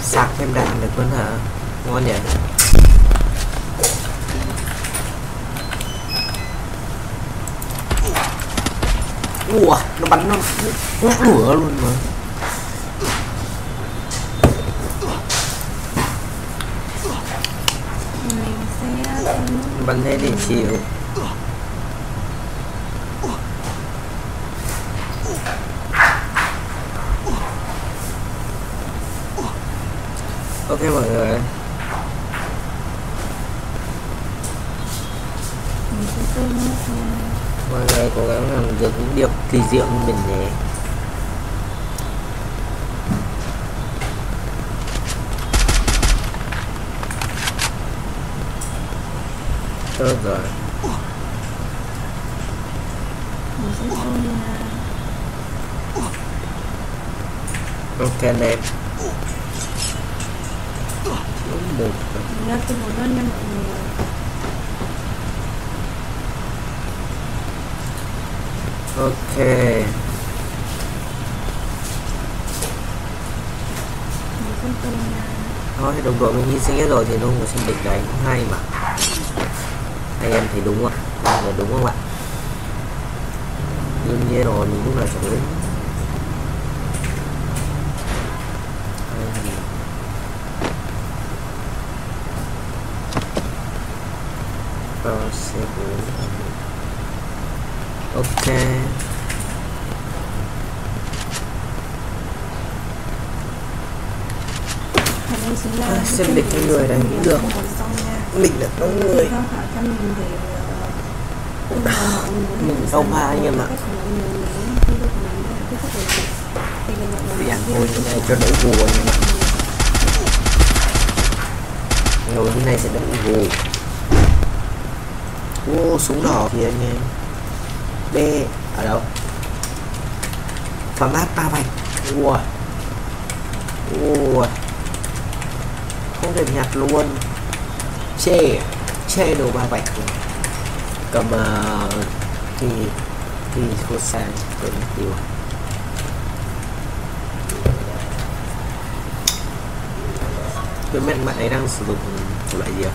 sạc thêm đạn được luôn hả? Ngon nhỉ. Ủa, nó bắn nó ngã lửa luôn mà. Bắn thế thì chịu. Ok mọi người. Mọi người cố gắng làm được những điều kỳ diệu như mình nhé. Tốt rồi. Ok đẹp. Đúng được. Ok. Thôi đồng đội mình hy sinh hết rồi thì nó không sinh địch đấy cũng hay mà. Anh em thấy đúng không? Là đúng không ạ? Đương nhiên rồi, mình lúc nào chẳng lính. Ok. Xem địch cái người này cũng được. Mình là đông người. Mình đông hai anh em ạ. Đi ăn thôi cái này cho đỡ vù anh em ạ. Rồi hôm nay sẽ đỡ vù. Ô súng đỏ kìa anh em. B ở đâu? Phá mát 3 vạch. Ua. Ua. Không thể nhặt luôn. Chê đồ 3 vạch. Cầm thì khô sang quên mất tiêu. Cái bạn ấy đang sử dụng loại gì ạ?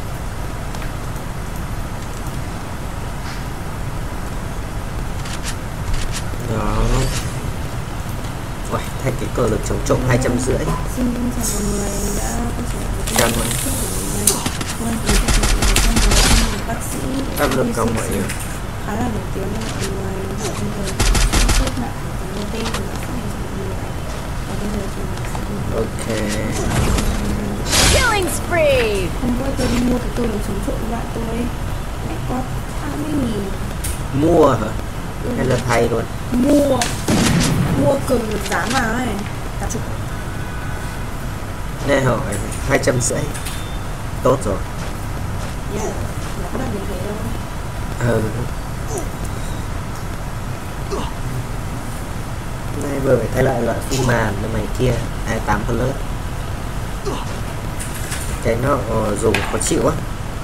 Đó. Uầy, thay cái cờ lực chống trộm 250. Trăm rồi. Tâm lực công mọi người. Khá là nổi tiếng với mọi người. Ok. Killing spree. Hôm qua tôi đi mua cái cờ lực chống trộm bạn tôi có 20.000. Mua hả? Hay là thay luôn? Mua cờ lực dán vào này. Cả chục. Nè hỏi 250. Tốt rồi. Yeah, nó là như thế đâu. Ừ. Nay vừa phải thay lại loại phun màn mày kia 28 plus. Cái nó dùng khó chịu á.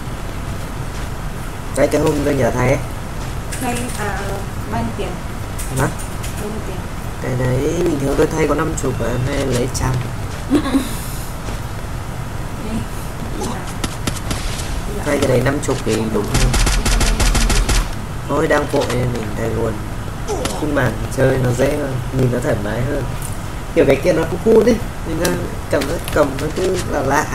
Cái hôm tôi nhờ thay ấy. Thay bao nhiêu tiền? Hả? Bao nhiêu tiền? Cái đấy bình thường tôi thay có 50 và hôm nay lấy 100. Thay cái đấy 50 thì đúng không? Thôi đang vội nên mình thay luôn. Phun màn chơi nó dễ hơn, nhìn nó thoải mái hơn. Kiểu cái kia nó cũng cool đi, mình cảm giác cầm nó cứ là lạ.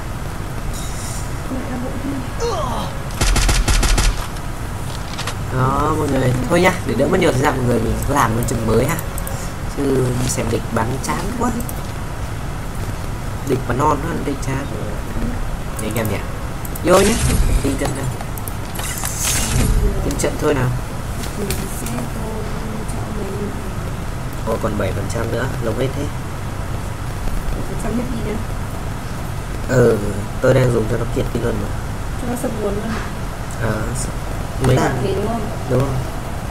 Đó mọi người, thôi nhá, để đỡ mất nhiều thời gian mọi người mình làm một chừng mới ha. Chứ xem địch bắn chán quá. Địch bắn non hơn địch chán. Để anh em nhỉ. Vô nhé, đi trận nào. Tính trận thôi nào. Ồ còn 7% nữa, lồng hết thế. 7% hết đi nữa. Ừ, tôi đang dùng cho nó kiệt đi luôn mà. Cho nó sập buồn luôn. Mấy bạn gì đúng không? Đúng không?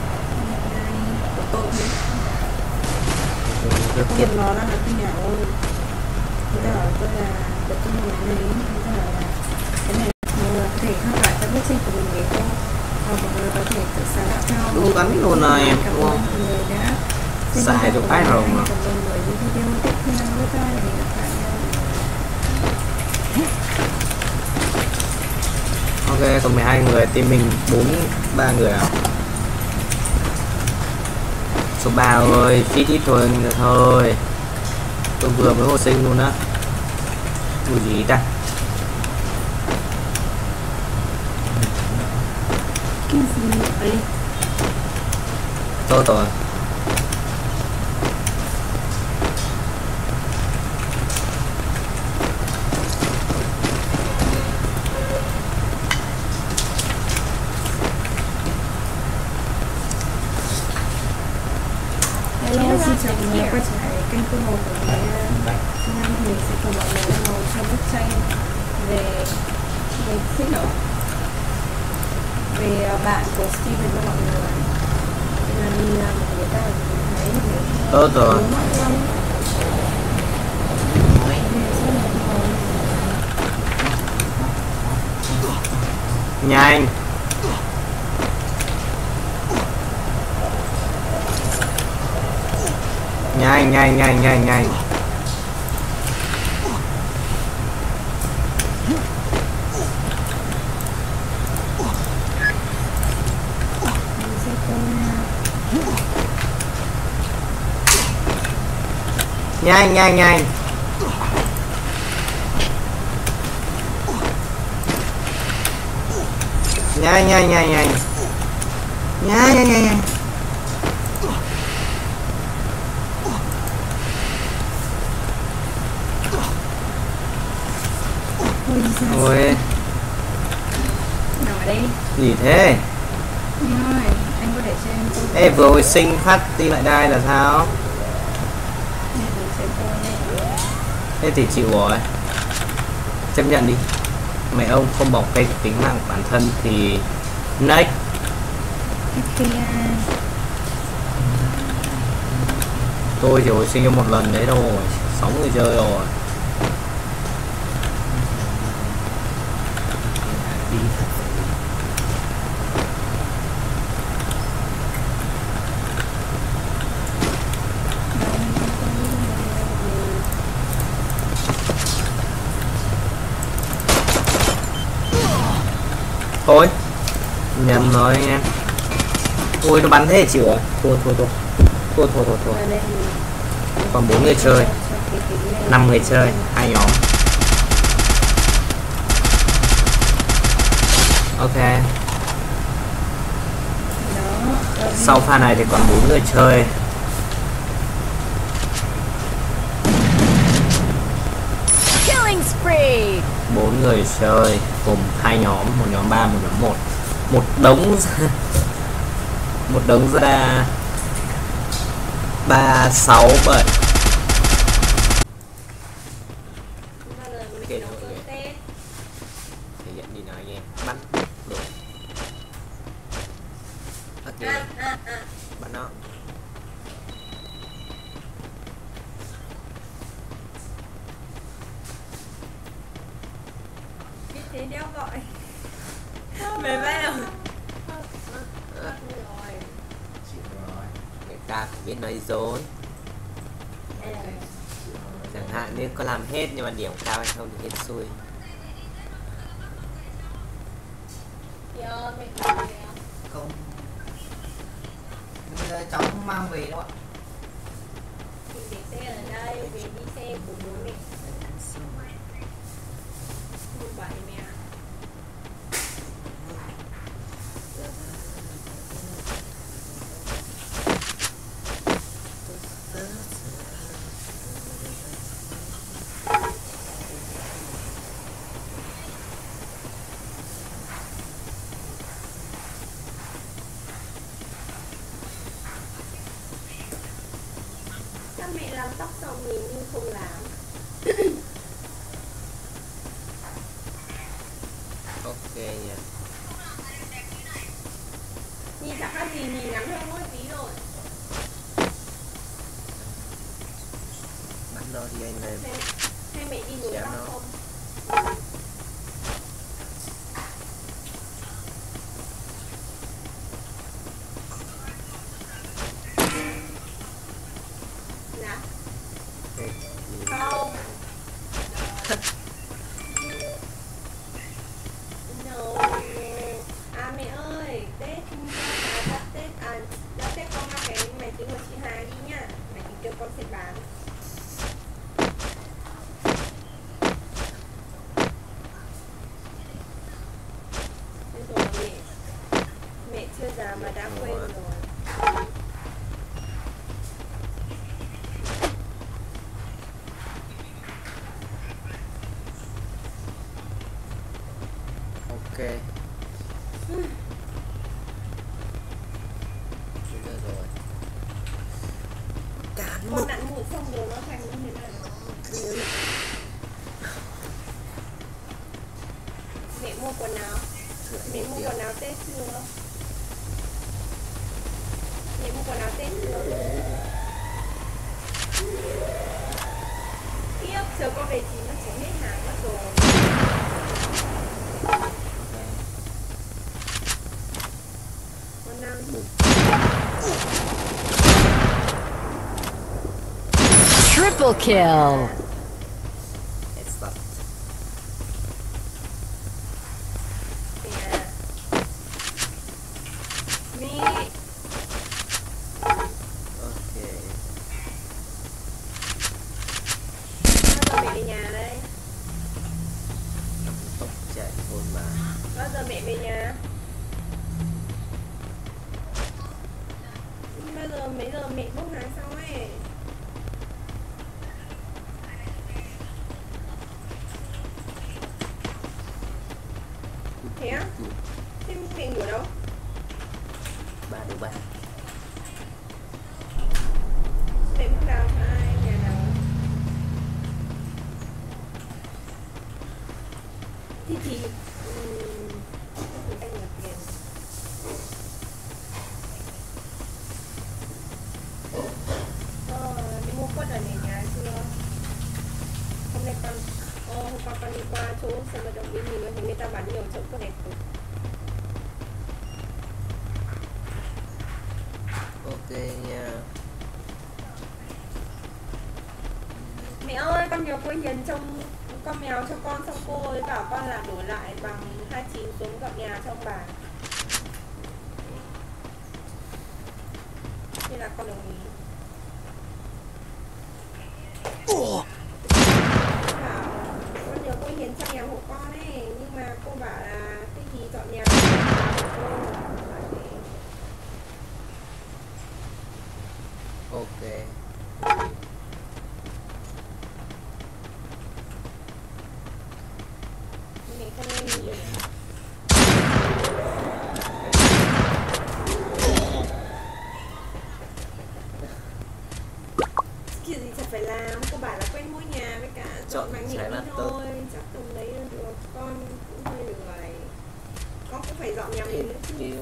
Nó kiệt. Nó đang ở cái nhà ôi. Người ta bảo tôi là được cái nhà này, người ta bảo là cái này người có thể tham khảo cho bức tranh của mình để không? Hoặc mọi người có thể tự sáng tạo theo. Đúng bắn luôn này em, đúng không? Người đã xài được cái rồi mà. Còn 12 người, team mình 3 người à. Số 3 ơi, fit ít thôi thôi. Tôi vừa mới hồi sinh luôn á. Ui gì ta. Cái gì vậy? Tốt rồi. Hello, xin chào mọi người quay trở lại kênh Cô Hồ của mình. Hôm nay mình sẽ cùng mọi người ngồi trong bức tranh về xích lỗ về bạn của Steven cho mọi người. Nên là mình làm một người ta thấy Tốt rồi. Nhanh. Nhanh. Nhanh. Ôi. Nằm ở đây. Gì thế? Rồi, anh có để cho em tôi. Ê, vừa hồi sinh phát đi lại đai là sao? Thế thì chịu rồi. Chấp nhận đi. Mẹ ông không bọc cái tính mạng của bản thân thì next. Tôi chỉ hồi sinh cho một lần đấy rồi. 6 người chơi rồi. Thôi nhầm rồi anh em. Ui nó bắn thế chịu rồi. Thua. Còn 4 người chơi, 5 người chơi, 2 nhóm. Ok. Sau pha này thì còn 4 người chơi. Killing spree. 4 người chơi gồm 2 nhóm, một nhóm 3, một nhóm 1. Một đống ra 3, 6, 7. Thể hiện đi nào anh em. Bắn được. Ok. Bắn nó. Thế đeo gọi về vai đâu Chịu rồi. Người ta phải biết nói dối. Chẳng hạn nếu có làm hết nhưng mà điểm cao hay không thì hết xui. Không. Bây giờ cháu không mang về đâu ạ. thì để xe ở đây về đi xe của bố mẹ 17 mẹ. Các mẹ làm tóc xong mình nhưng không làm. Ok nha. Nhìn chẳng khác gì, nhìn ngắn hơn mỗi tí rồi. Bắn đó thì anh lên. Hay mẹ đi nối tóc không? Nè. Không. No. con sẽ bán. Bây giờ mẹ chưa già mà đã quên rồi. Ok. Được rồi. Cán Con nặn mụn xong rồi nó thành như thế này. Mẹ mua quần áo. Mẹ mua quần áo Tết chưa? Mẹ mua quần áo Tết chưa? Kiếp, giờ con về thì nó sẽ hết hàng mất rồi. Con năm. Triple kill. headshot. Yeah. Me. Ok. Bao giờ mẹ về nhà đây? Tốc chạy vội mà. Bao giờ mẹ về nhà? Bao giờ mấy giờ mẹ bốc hàng xong ấy? Thế á? Thế mẹ ngủ đâu? Ba đứa ba. Mẹ bốc nào ai? Nhà nào? Thì anh là tiền. Đi mua quất ở nhà chưa? Hôm nay hôm qua con đi qua chỗ sân vận động Yên Bình thấy người ta bán nhiều chỗ quất đẹp cực. Ok nha. Mẹ ơi, con nhớ cô Hiền trông con mèo cho con, xong cô ấy bảo con là đổi lại bằng 29 xuống gặp nhà trong bà. Nên là con đồng ý. Bảo, con nhớ cô Hiền trong nhà hộ con ấy, nhưng mà cô bảo là cái gì dọn nhà của cô. Ok. Mẹ không nên nghỉ. Kiểu gì chẳng phải làm, cô bảo là quen mua nhà với cả Chọn bánh mì trái bát tốt. thôi, chắc tầm đấy là được. Con cũng hơi lười, con cũng phải dọn nhà mình nữa chứ. Yếu.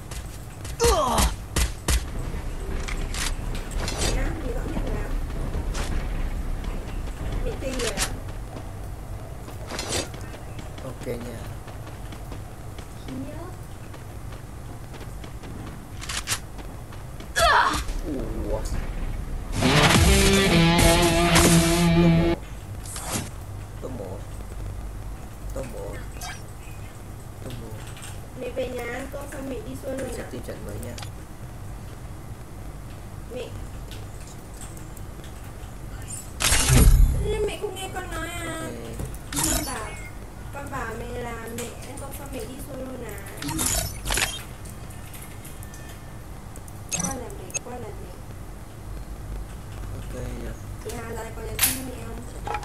Nhá, mình dọn nhà nào? Mình tin người à? Ok nha. Nhớ. Ủa. Tô một. Mẹ về nhà ăn cơm xong mẹ đi xuôi luôn Sẽ à? tìm trận mới nha. Mẹ. Nhưng mẹ không nghe con nói à? Ok. Con bảo mẹ là mẹ ăn cơm xong mẹ đi xuôi luôn à? Qua là mẹ. Ok nha. Chị Hà giờ này còn nhắn tin cho mẹ không?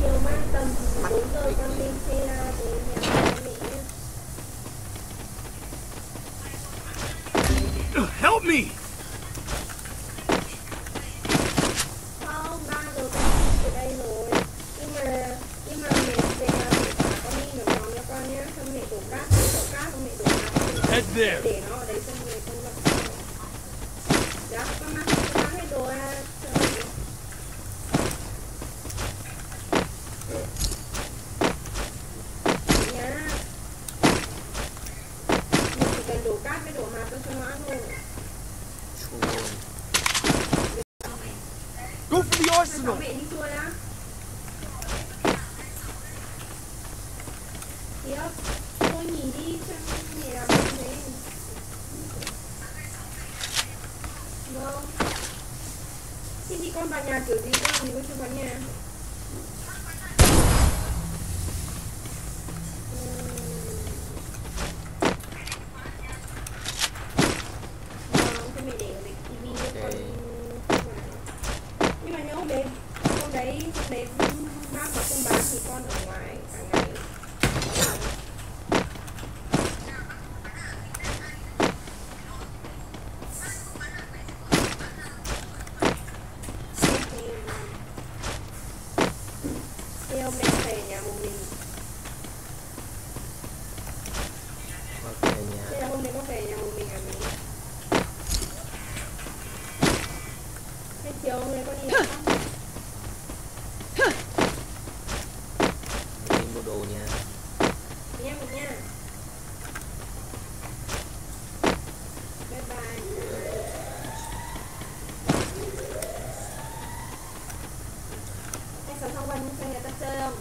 chiều mai tầm 4 giờ con lên xe ra để nhà mẹ. Help me! Không, 3 giờ con ở đây rồi. Nhưng mà mẹ về nhà mẹ con đi được con nha con nhé. Xong mẹ đổ cát, xong mẹ đổ cát. Head there. Để nó ở đấy xong rồi con lọc. Dạ, con mang hết đồ ra. Đổ cát với đổ mặt cho nó ăn thôi. Go for the arsenal! Mẹ đi chui á. Tiếp, tôi nhìn đi xem mẹ làm gì thế. Vâng. Thì con vào nhà kiểu gì con làm gì con chưa vào nhà. Đấy bác mà không bán thì con ở ngoài cả ngày. Thì hôm nay về nhà một mình. Thế là hôm nay có về nhà một mình à mình? Thế chiều hôm nay có đi làm không? Đồ nha. Nha một nha. Bye bye. Anh sống trong quanh sang nhà ta chơi không?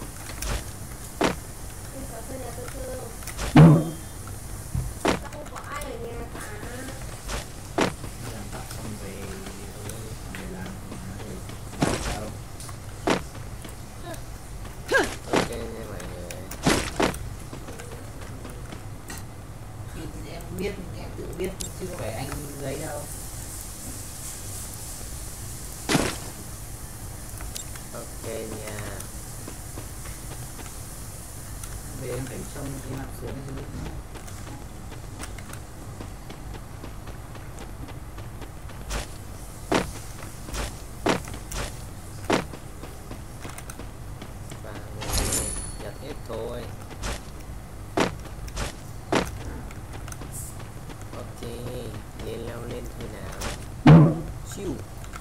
Anh sống sang nhà ta chơi không? Ta không có ai ở nhà cả. Biết em tự biết chứ không phải anh lấy đâu. Ok nha. Về em phải xong cái mặt xuống cho biết nữa. Và giật hết thôi. Ok, lên leo lên thôi nào. Chiu.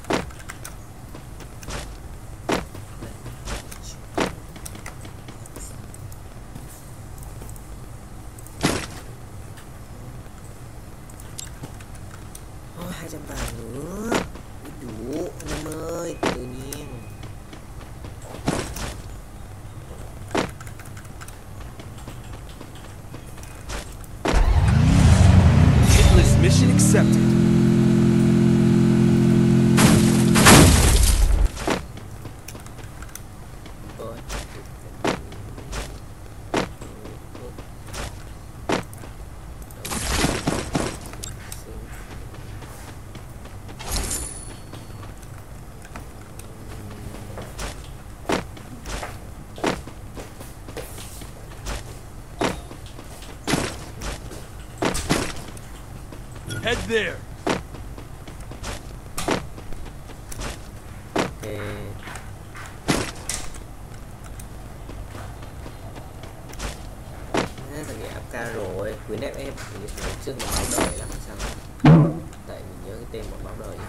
Ôi, 200 vàng nữa. Đủ anh em ơi, tự nhiên. Mission accepted. Head there. Ok. Thật ra áp ca rồi. Quyến ép em trước một báo đời làm sao? Tại mình nhớ cái tên một báo đời.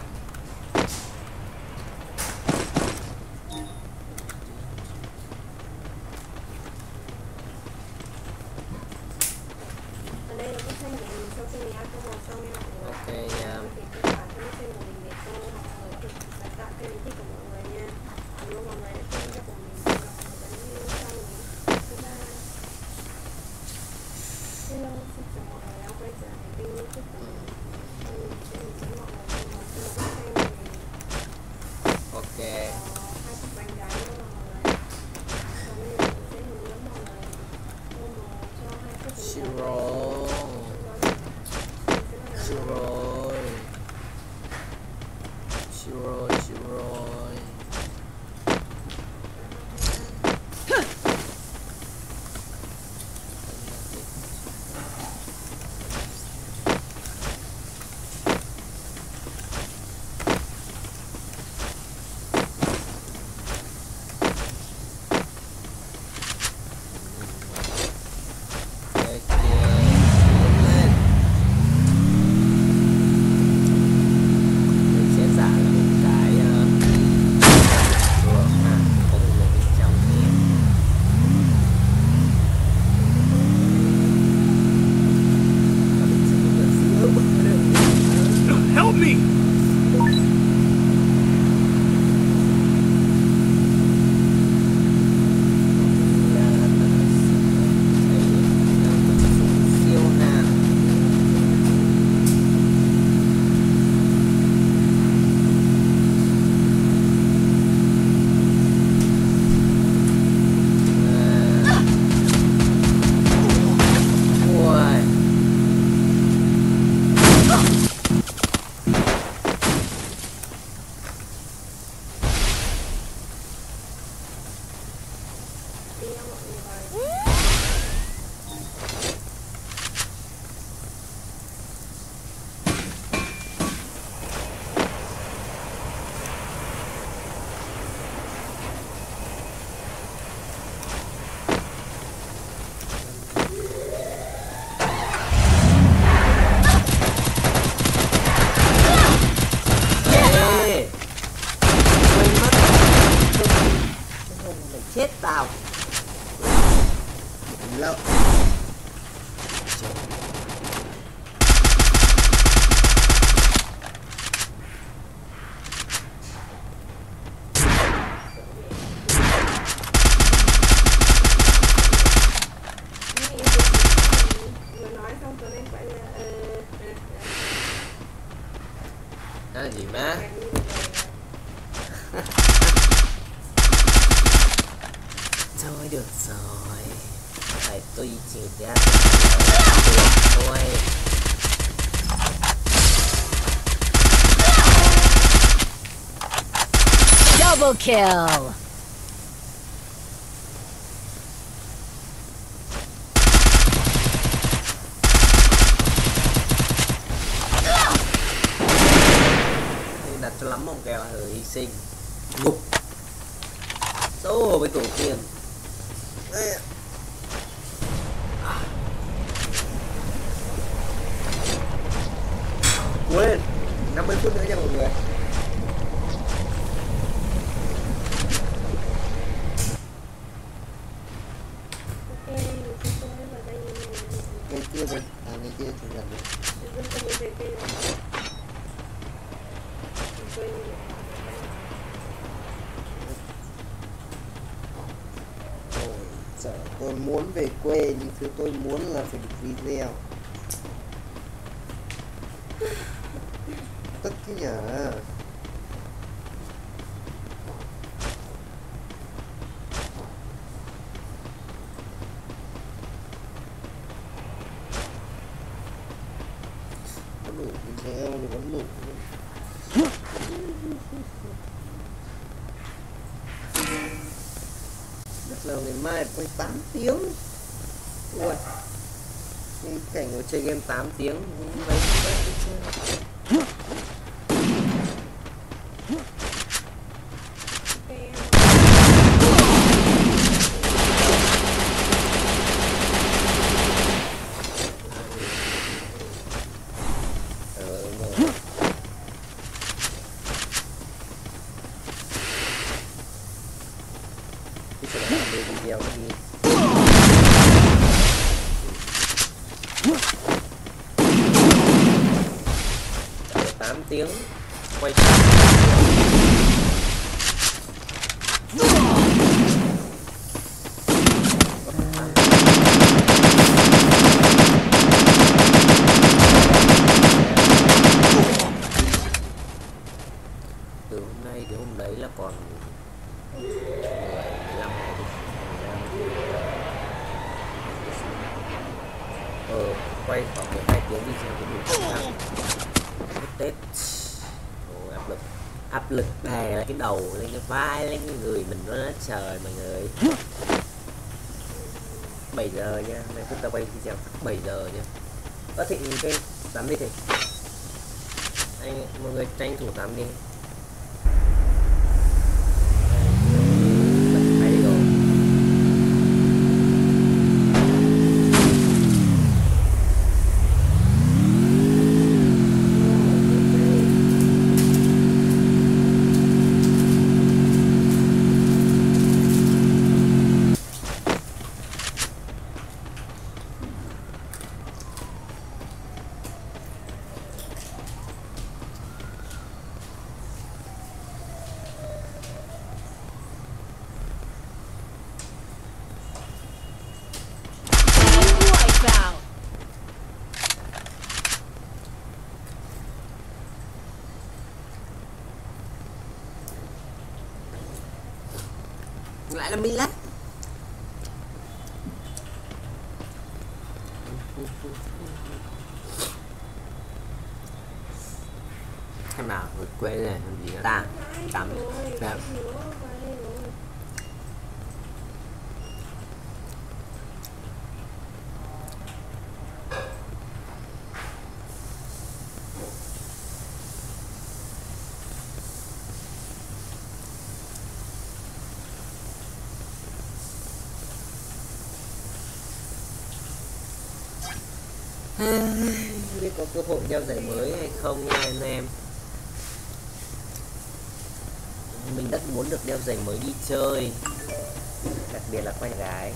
Ok nha. Ok. Chịu rồi. Chịu rồi. Chịu rồi, chịu rồi. tiêu mọi người. Chết tao lâu Vừa nói xong tôi lên phải là gì má thôi được rồi phải tôi chịu ra thôi Double kill. đặt cho lắm mong kèo là hy sinh ngục số với tổ tiên quên 50 phút nữa nha mọi người. Cái kia rồi, cái kia thì gần rồi. Trời, tôi muốn về quê nhưng thứ tôi muốn là phải được video. Tất cái nhà có đủ video thì vẫn đủ. Rất lâu ngày mai quay 8 tiếng. Ui, cảnh ngồi chơi game 8 tiếng cũng mấy video đi. 8 tiếng quay từ hôm nay đến hôm đấy là còn 15 ngày đi. Quay khoảng 12 tiếng đi xem cái đủ căng Tết. Ôi, áp lực đè là cái đầu lên cái vai lên cái người mình nó trời mọi người. 7 giờ nha, nay chúng ta quay video 7 giờ nha. Có Thịnh cái tắm đi Thịnh, anh mọi người tranh thủ tắm đi. Lại là mình lát em nào vượt quê này làm gì ta tắm đẹp. Không biết có cơ hội đeo giày mới hay không nha anh em. Mình rất muốn được đeo giày mới đi chơi, đặc biệt là con gái.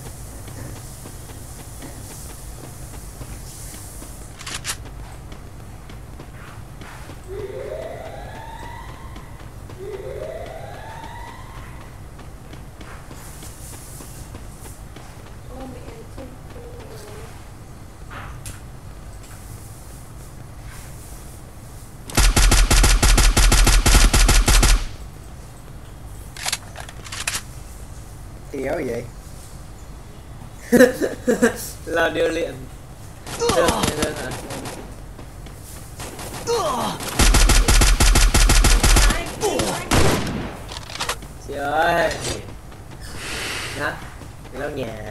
Kéo vậy. Là điều luyện. Trời ơi. Đó, lau nhà.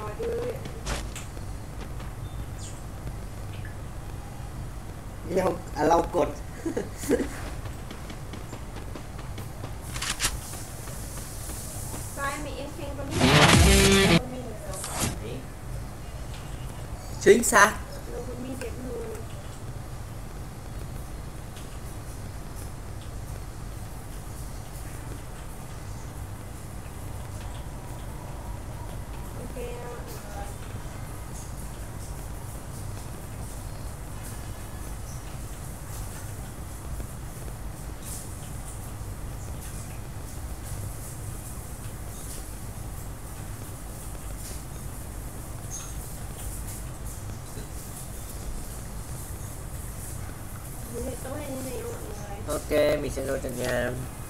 Lau cột. Chính xác. Ok, mình sẽ vô trong nhà.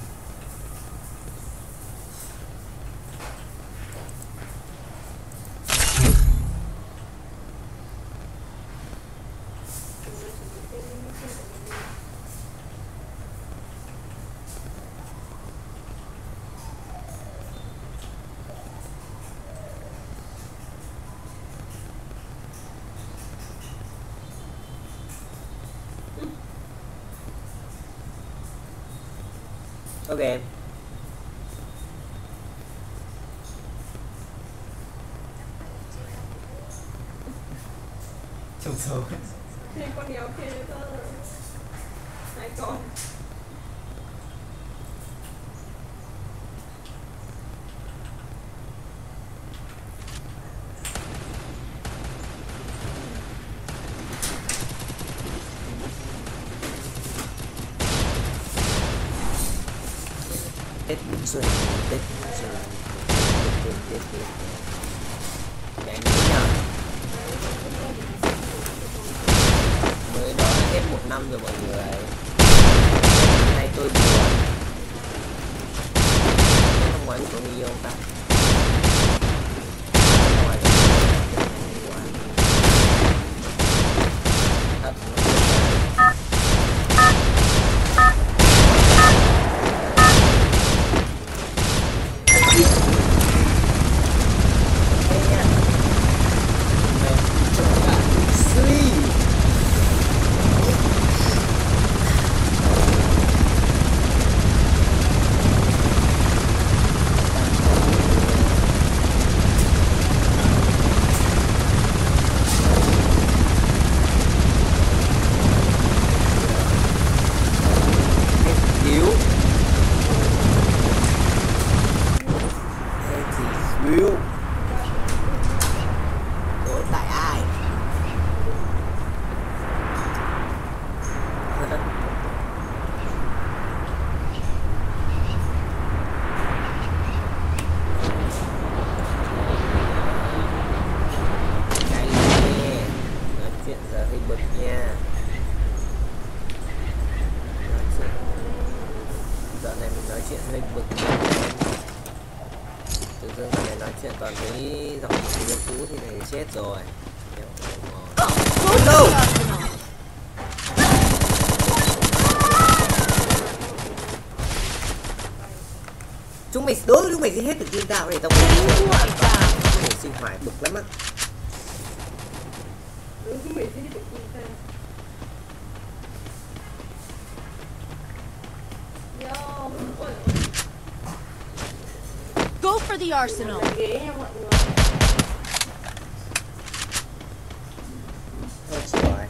Ok em. Trông xấu. Thêm con đéo kia cơ. 2 con. Tết xuân, Tết xuân, Tết nhanh nhỉ. Mới đó là hết 1 năm rồi mọi người. Hôm nay tôi buồn. Năm ngoái có người yêu không ta? Toàn với dòng người cũ thì này chết rồi. No! Chúng mày đối với chúng mày sẽ hết được thiên đạo này tao để sinh hoạt bực lắm á. Go for the arsenal. Thôi,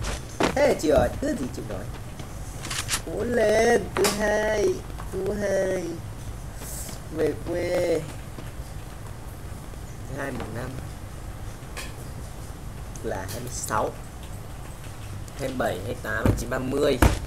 Thế chị ơi, thứ gì chị nói? Cố lên, thứ hai về quê. Thứ hai mùng 5 là 26 27 28 29 30